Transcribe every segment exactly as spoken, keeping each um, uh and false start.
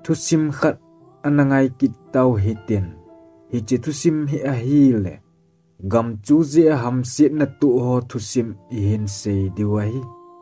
thu sim khat anangai kit tau hitin hi che thu sim hi a hi le gam chu zia ham sit na tu ho thu sim i hin se diwahi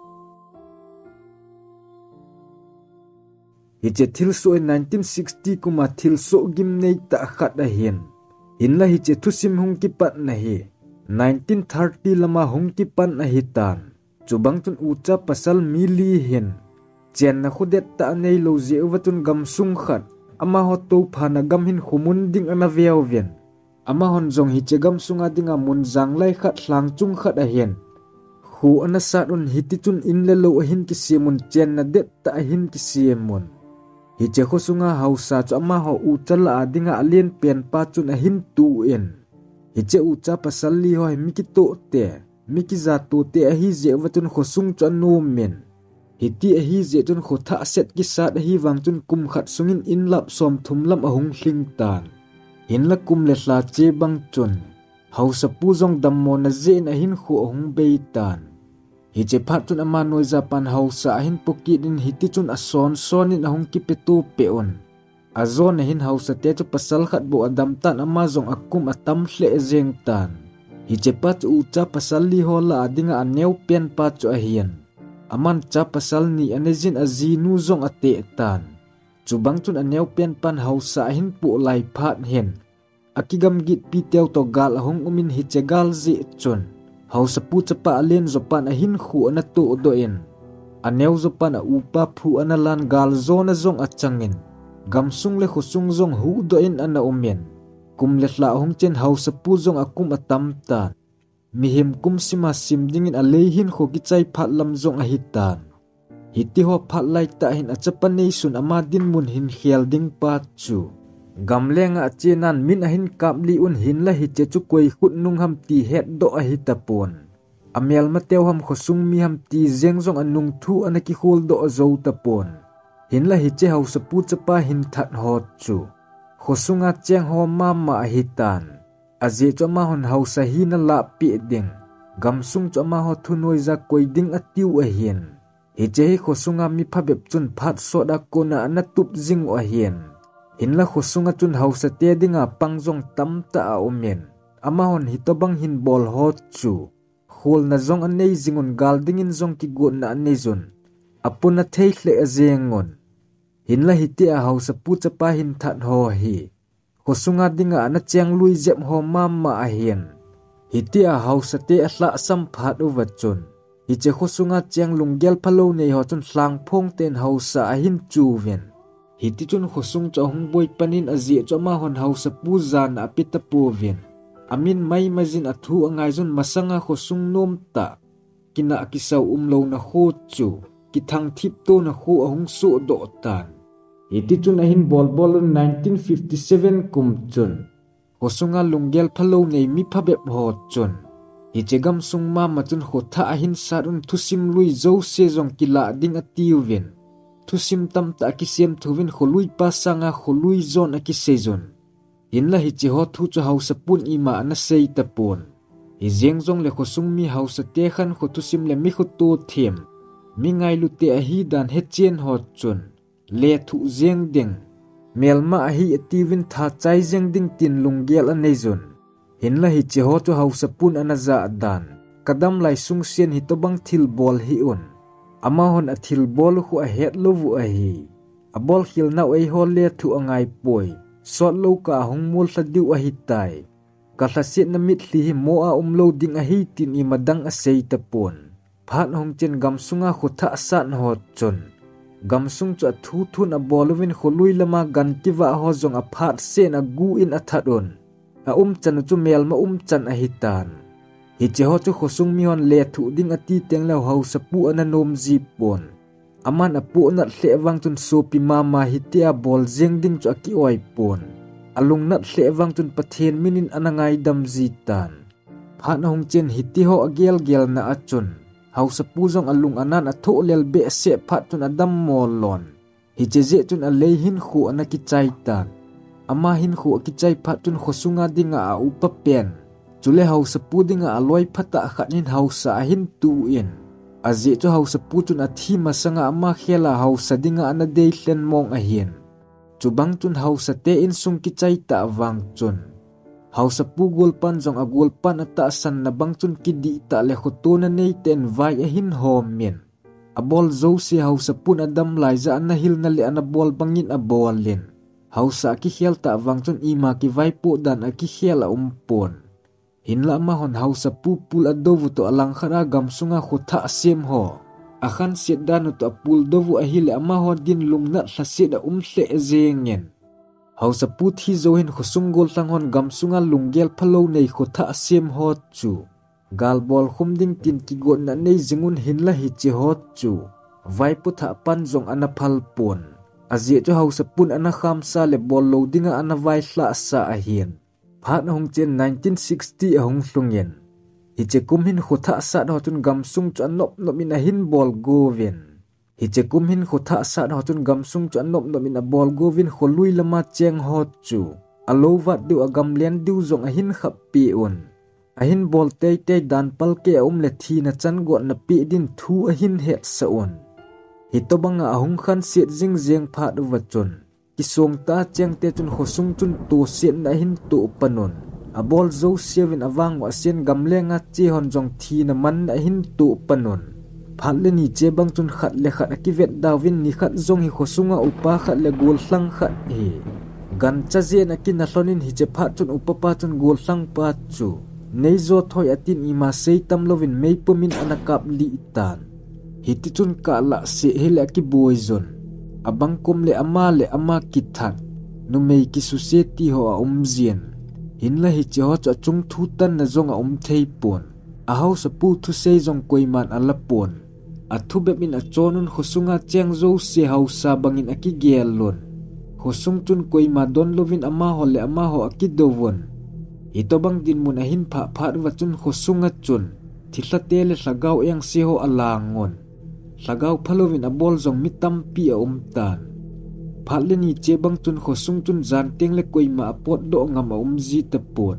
hi che thil so in nineteen sixty kuma thil so gim nei ta khat a hin in la hi che thu sim hung ki pat na hi nineteen thirty lama hung ki pan a hi tan chubang tun ucha pasal mili hin chen na khudet ta nei lo je watun gam sung khat ama ho to phana gam hin khumun ding ana veo ven ama hon jong hi che gam sunga dinga mun jang lai khat hlang chung khat a hen khu ana sat un hiti chun in le lo hin ki simun chen na det ta hin ki simun hi che kho sunga hausa chu ama ho u chala adinga alien pen pa chun a hin tu en hi che u cha pasal li hoi mi ki to te mi ki za to te a hi je watun kho sung chu no men hi ti a hi je chun kho tha set ki sat a hi wang chun kum khat sungin in lap som thum lam a hung hling tan hin la kum le hla che bang chun hausa pu jong dam mo na je na hin khu hung be tan hi che phat chun ama noi japan hausa hin poki din hi ti chun a son son in a hung ki pe tu pe on a zon na hin hausa te chu pasal khat bo adam tan ama jong akum atam hle jeng tan hi che pat u cha pasal li ho la adinga aneu pen pa chu a hian aman cha pasal ni anejin azi nu zong ate tan chubang chun aneu pen pan hausa hin pu lai phat hen akigam git pi teu to gal hong umin hi che gal zi chun hausa pu chapa alen zopan a hin khu ana to do en aneu zopan a upa phu analan gal zona zong achangin gamsung le khusung zong hu do en ana umen kum le hla hong chen hausa pu zong akum atam tan mi him kum sima sim dingin a lei hin kho ki chai phat lam zong a hitan hiti ho phat lai ta hin a chapanei sun ama din mun hin khial ding pa chu gamlenga chenan min a hin kapli un hin la hi che chu koi khut nung ham ti het do a hitapon amel ma teu ham khosung mi ham ti zeng zong anung thu anaki khol do zo tapon hin la hi che hausa pu chapa hin that hot chu khosunga cheng ho ma ma hitan aje choma hon hausa hi na la pi ding gamsung choma ho thunoi za koi ding atiu a hian hi che khosunga mi phabep chun phat so da kona na tup jing o hian hin la khosunga chun hausa te dinga pangjong tam ta a omen ama hon hitobang hin bol hot chu khol na zong anei jingun gal dingin zong ki go na anei zon apuna theikhle azengon hin la hiti a hausa pu chapa hin that ho hi khosunga dinga na cheng lui jep ho mama a hian hiti a hausa te a hla sam phat uwachun hi che khosunga cheng lunggel phalo nei ho chun hlang phong ten hausa a hin chu ven hiti chun khosung cho hung boi panin azi choma hon hausa pu zan a pitapu ven amin mai mazin athu angai zun masanga khosung nom ta kina kisau umlo na kho chu ki thang thip to na kho ahung su do tan hiti chun a hin bol bol nineteen fifty-seven kum chun khosunga lunggel phalo nei mi phabep ho chun hi chegam sung ma ma chun kho tha a hin sarun thusim lui zo se jong kila ding atiu ven thusim tam ta ki sem thuvin kholui pa sanga kholui zon a ki sezon in la hi chi ho thu chu hausa pun i ma na sei ta pon hi zeng zong le khosung mi hausa te khan kho thusim le mi kho to them mi ngai lu te a hi dan he chen ho chun le thu zeng ding melma a hi ativin tha chai zeng ding tin lunggel a nei zon hin la hi chi ho chu hausa pun ana za dan kadam lai sung sian hi to bang thil bol hi un ama hon a thil bol khu a het lovu a hi a bol khil na ei ho le thu angai poi sot lo ka hung mul thadiu a hi tai ka thlasit na mit hli hi mo a umlo ding a hi tin i madang a sei ta pon phat hong chen gam sunga khu tha san hot chon gam sung chu thu thun a bolwin kholui lama gan tiwa ho zong a phat sen a gu in a thadon a um chan chu mel ma um chan a hitan hi che ho chu khosung mi hon le thu ding ati teng lo hau sapu ananom ji pon aman apu na hle wang chun sopi mama hitia bol jeng ding chu ki oi pon alung na hle wang chun pathen minin anangai dam ji tan phan hong chen hiti ho agel gel na achun hau sapu jong alung anan a tho lel be se phat chun adam molon hi che je chun a le hin khu anaki chai tan ama hin khu ki chai phat chun khosunga dinga a upa pen chule hau sapu dinga aloi phata khanin hausa hin tu in aje chu hau sapu chun a thi masanga ama khela hausa dinga ana dei hlen mong a hian chubang chun hausa te in sung ki chai ta wang chun hausa pu gulpan jong a gulpan ata san na bang chun ki di ta le khotuna nei ten vai a hin hom min a bol zo si hausa pun adam lai za na hil na le ana bol bangin a bol lin hausa ki khel ta wang chun ima ki vai pu dan a ki khel a umpon hinla ma hon hausa pu pul a dovu to alang khara gam sunga khotha sem ho akhan set dan to pul dovu a hil ama ho din lungna thase da umhle zengen hausa pu thi zo hin khosung gol tang hon gam sunga lunggel phalo nei khotha sem ho chu gal bol khum ding tin ki gon na nei zingun hinla hi chi ho chu vai pu tha pan jong ana phal pon azia cho hausa pun ana kham sa le bol loadinga ana vai hla sa a hian phat hong chen nineteen sixty a hong hlungen hi che kum hin khotha sa do chun gam sung chu anop no min a hin bol govin hi che kum hin khotha sa do chun gam sung chu anop no min a bol govin kholui lama cheng hot chu alova du agam len du zong a hin khap pi un a hin bol te te dan pal ke um le thi na chan go na pi din thu a hin he sa un hi to banga ahung khan set jing jeng phat wa chun ki song ta cheng te chun khosung chun tu sen na hin tu panon a bol zo seven awang wa sen gamlenga chi hon jong thi na man na hin tu panon phat le ni che bang chun khat le khat ki vet dawin ni khat zong hi khosunga upa khat le gol hlang khat hi gan cha je na kin na hlonin hi che phat chun upapa chun gol hlang pa chu nei zo thoi atin ima sei tam lovin mei pumin anakap li tan hiti chun ka la se hele ki boy zon abang kom le ama le ama kithat nu mei ki society ho a umzien hinla hi che ho cha chung thu tan na zong a um thei pon a house pu thu sei zong koiman ala pon a thu be min a chonun khosunga cheng zo se hausa bangin aki gel lon khosung chun koima don lovin ama ho le ama ho aki dovon ito bang din mun a hin pha phat wa chun khosunga chun thila te le hlagau yang se ho alangon hlagau phalovin a bol zong mitam pi a um tan phatle ni che bang chun khosung chun zan teng le koima pot do ngam a um ji ta pon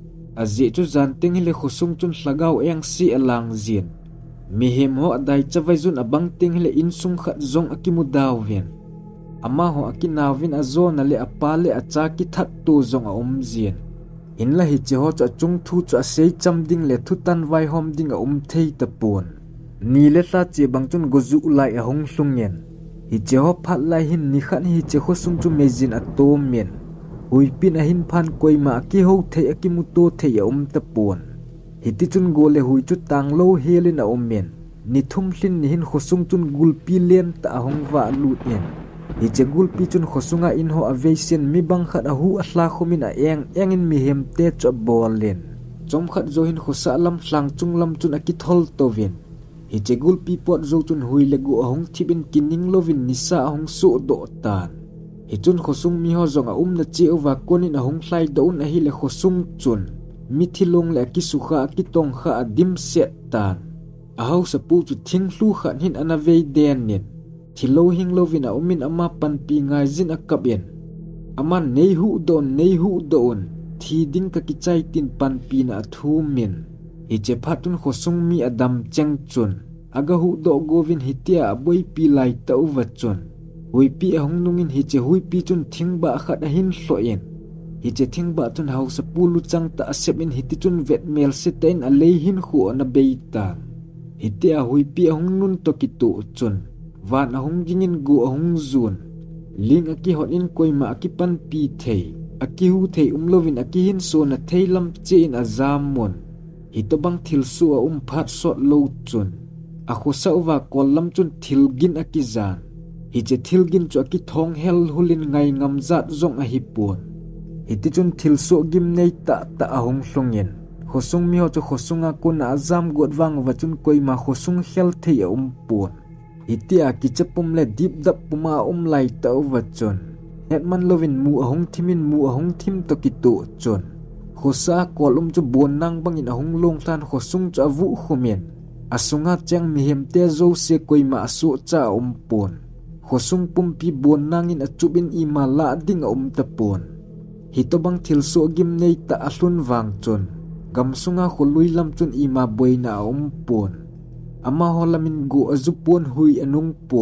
a je chu zan teng le khosung chun hlagau yang si alang zin mi hem ho adai chawai zun abang teng le in sung khat zong akimu daw ven ama ho akinawin a zona le apa le acha ki that tu zong a um zin in la hi che ho cha chung thu cha sei cham ding le thu tan vai hom ding a um thei ta pon ni le tla che bang chun gozu lai a hong hlungen hi che ho phat lai hin ni khan hi che kho sung chu mejin a to men hui pin a hin phan koima ki ho thei a ki mu to thei a um ta pon hi ti chun go le hui chu tang lo helin a um men ni thum hlin ni hin kho sung chun gul pi len ta hong wa lu en hi che gul pi chun kho sunga in ho avation mi bang khat a hu a hla khomin a eng engin mi hem te cho bol len chom khat zo hin kho sa lam hlang chung lam chun a ki thol to vin hi che gul pi pot zo chun hui le gu hong thibin kining lovin nisa hong su do tan hi chun khosung mi ho zong a um na che wa konin a hong hlai do un a hi le khosung chun mi thilong le ki su kha ki tong kha dim set tan a hau sa pu chu thing hlu khan hin ana ve den nin thilo hing lovin a umin ama pan pi ngai zin a kapien ama nei hu don nei hu don thi ding ka ki chai tin pan pi na thu min hi che phatun khosung mi adam cheng chun aga hu do govin hitia boi pi lai ta uwa chun hui pi hong nungin hi che hui pi chun thingba khat a hin hloen hi che thingba chun house pulu chang ta asepin hiti chun vet mel se ten a lei hin khu na beita hitia hui pi hong nun to ki tu chun van a hong jingin gu a hong zun ling a ki hot in koima a ki pan pi thei a ki hu thei umlovin a ki hin so na thei lam che in a zamon hito bang thil su a um phat sot lo chun a kho sa wa kol lam chun thil gin a ki zan hi che thil gin chu a ki thong hel hulin ngai ngam zat zong a hi pon hi ti chun thil so gim nei ta ta a hong hlongin khosung mi ho chu khosunga kun a zam got wang wa chun koima khosung hel thei a um pon itia ki chapum le deep dap puma um lai ta wa chun hetman lovin mu a hong thimin mu a hong thim to ki tu chun khosa kolum chu bon nang bangin a hong long than khosung cha vu khumen asunga chang mi hem te zo se koima asu cha um pon khosung pumpi bon nangin a chubin ima la ding a um ta pon hitobang thil so gim nei ta ahlun wang chun gamsunga khului lam chun ima boina um pon ama holamin go azupon hui anung pon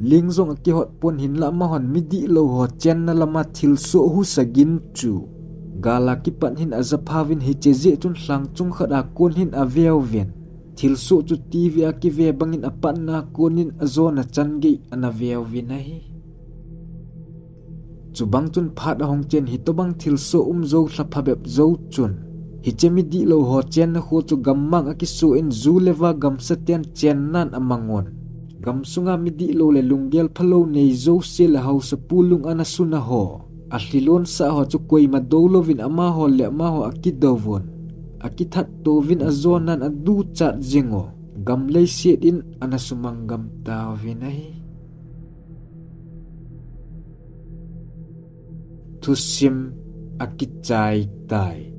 ling zong aki hot pon hin la ma hon midi lo ho chen na lama thil so hu sagin chu gala ki pan hin azaphavin hi cheze tun hlang chung khada kon hin aveu ven thil so chu tv aki ve bangin apan na konin azona change anaveu vin hi chu bang chun phat hong chen hi to bang thil so um zo thlaphabep zo chun hi chemi di lo ho chen na kho chu gammang aki so in zu lewa gam satian chen nan amangon gam sunga mi di lo le lunggel phalo nei zo se la hau sa pulung ana suna ho ahlilon sa ho chu koi ma dolovin ama ho le ma ho akidovon akithat tovin azonan adu chat jingo gam lei siet in ana sumangam tavinai thusim akichai tai